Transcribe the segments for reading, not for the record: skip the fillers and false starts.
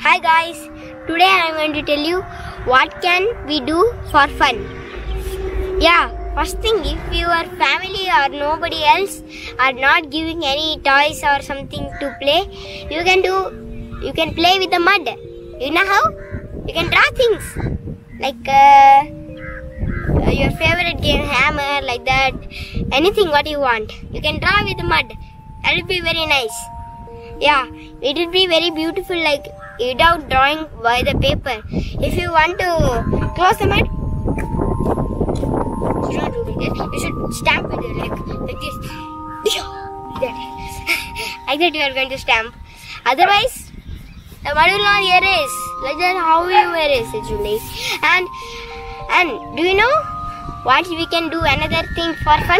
Hi guys, today I am going to tell you what can we do for fun. Yeah, first thing, if your family or nobody else are not giving any toys or something to play, you can play with the mud. You know how? You can draw things like your favorite game, hammer, like that. Anything what you want. You can draw with the mud. That will be very nice. Yeah, it will be very beautiful, like without drawing by the paper. If you want to close the mud, you should do it. You should stamp with it like this. Like that you are going to stamp. Otherwise, the mud will not erase. Like that, how you erase actually. And do you know what we can do another thing for fun?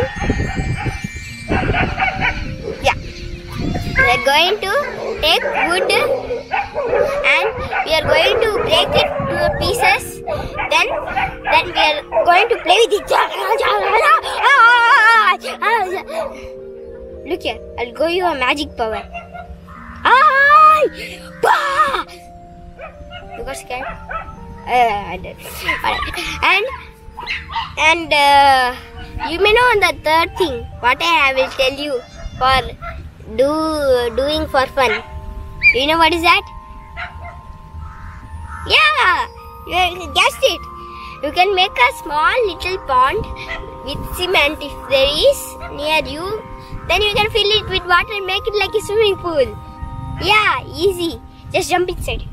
Yeah. We are going to take wood and we are going to break it to pieces. Then we are going to play with it. Look here, I'll give you a magic power. You got scared? I did. And you may know the third thing what I will tell you for doing for fun. Do you know what is that? Yeah, you guessed it. You can make a small little pond with cement if there is near you. Then you can fill it with water and make it like a swimming pool. Yeah, easy. Just jump inside.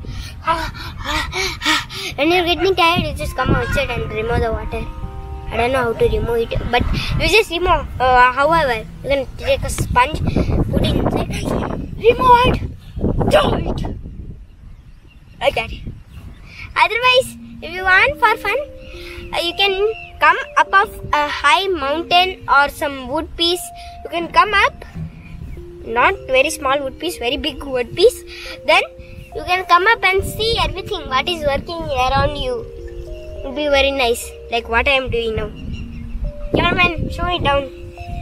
When you're getting tired, you just come outside and remove the water. I don't know how to remove it, but you just remove. However, you can take a sponge, put it inside, remove it, throw it. Like that. Otherwise, if you want for fun, you can come up of a high mountain or some wood piece. You can come up, not very small wood piece, very big wood piece. Then you can come up and see everything what is working around you. It will be very nice, like what I am doing now. Cameraman, show it down.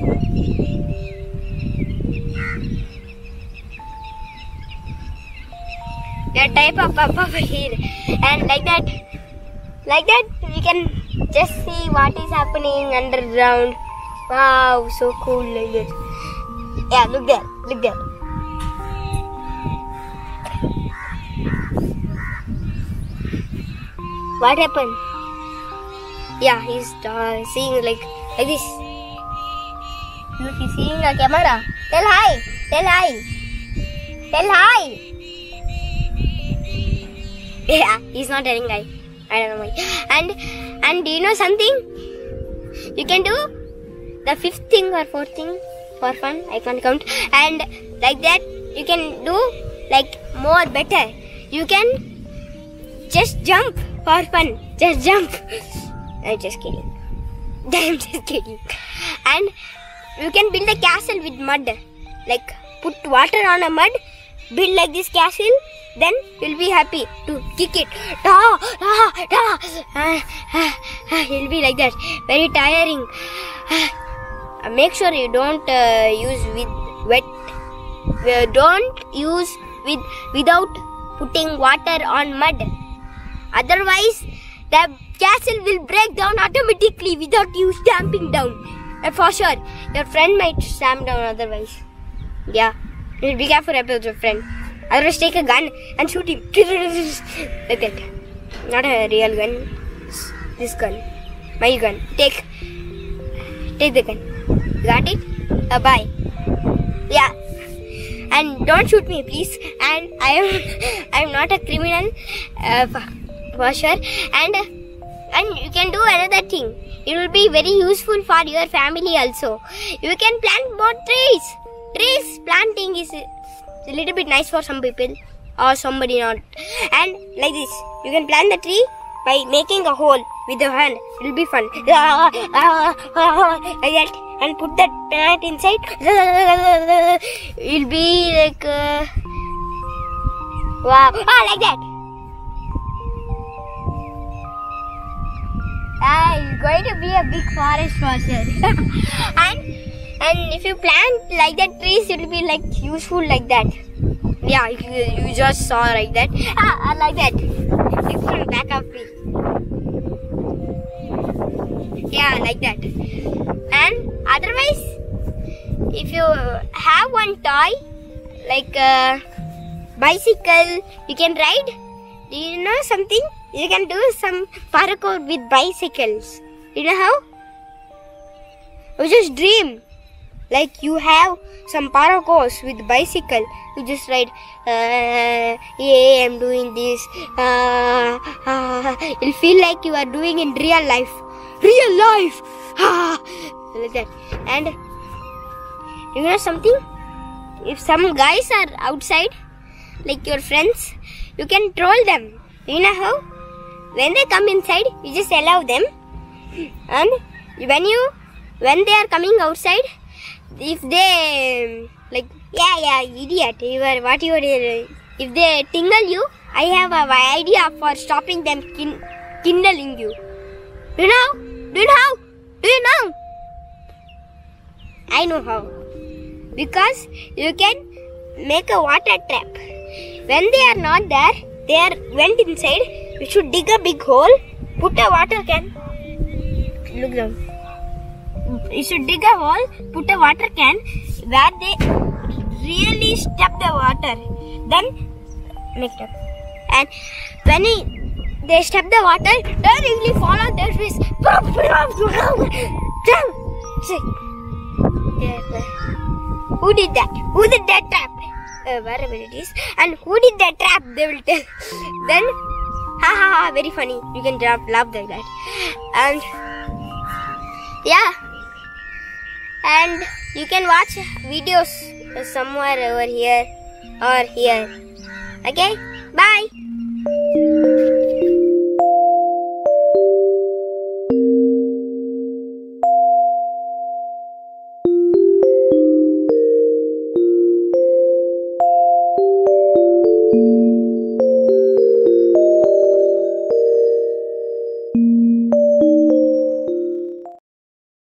That type of up over here, and like that we can just see what is happening underground. Wow, so cool like that. Yeah, look there. What happened? Yeah, he's seeing like this. Look, he's seeing a camera. Tell hi. Yeah, he's not telling hi. I don't know why. And do you know something? You can do the fifth thing or fourth thing for fun. I can't count. And like that, you can do like more better. You can just jump for fun. Just jump. I'm just kidding. And you can build a castle with mud. Like put water on a mud, build like this castle. Then you'll be happy to kick it. You'll be like that. Very tiring. Make sure you don't use with wet. Don't use without putting water on mud. Otherwise, the castle will break down automatically without you stamping down. And for sure, your friend might stamp down otherwise. Yeah, be careful about your friend. Otherwise, take a gun and shoot him. Like that. Not a real gun. This gun. My gun. Take the gun. Got it? Bye. Yeah. And don't shoot me, please. And I am not a criminal. For sure. And you can do another thing. It will be very useful for your family also. You can plant more trees. Trees planting is a little bit nice for some people or somebody not. And like this, you can plant the tree by making a hole with your hand. It will be fun. Like that. And put that plant inside. It will be like wow. Like that. It's going to be a big forest for sure. And if you plant like that trees, it will be like useful like that. Yeah, you just saw like that. Like that. It's from back of me. Yeah, like that. And otherwise, if you have one toy like a bicycle, you can ride. Do you know something? You can do some parkour with bicycles. You know how? You just dream. Like you have some parkours with bicycle. You just ride. Yeah, I'm doing this. You'll feel like you are doing in real life. Real life. Like that. And you know something? If some guys are outside, like your friends, you can troll them. You know how? When they come inside, you just allow them. And when they are coming outside, if they like, yeah, idiot, you are if they tingle you, I have an idea for stopping them kindling you. Do you know? Do you know? Do you know? I know how. Because you can make a water trap. When they are not there, they went inside. You should dig a big hole, put a water can. Look down. You should dig a hole, put a water can where they really step the water. Then make it up. And when they step the water, they really fall on their face. Who did that? Who did that trap? Wherever it is. And who did that trap? They will tell. Then, very funny. You can laugh like that. And yeah. And you can watch videos somewhere over here or here. Okay? Bye.